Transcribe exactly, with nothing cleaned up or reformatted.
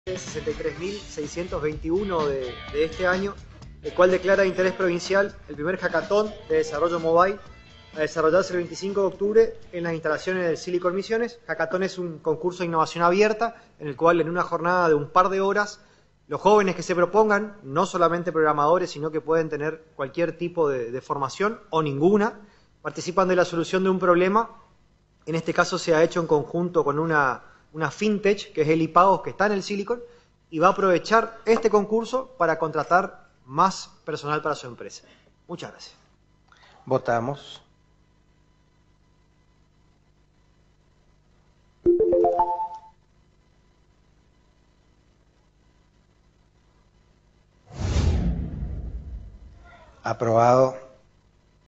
sesenta y tres mil seiscientos veintiuno de, de este año, el cual declara de interés provincial el primer hackathon de desarrollo mobile a desarrollarse el veinticinco de octubre en las instalaciones del Silicon Misiones. Hackathon es un concurso de innovación abierta en el cual en una jornada de un par de horas los jóvenes que se propongan, no solamente programadores, sino que pueden tener cualquier tipo de, de formación o ninguna, participan de la solución de un problema. En este caso se ha hecho en conjunto con una, una fintech, que es el iPagos, que está en el Silicon, y va a aprovechar este concurso para contratar más personal para su empresa. Muchas gracias. Votamos. Aprobado.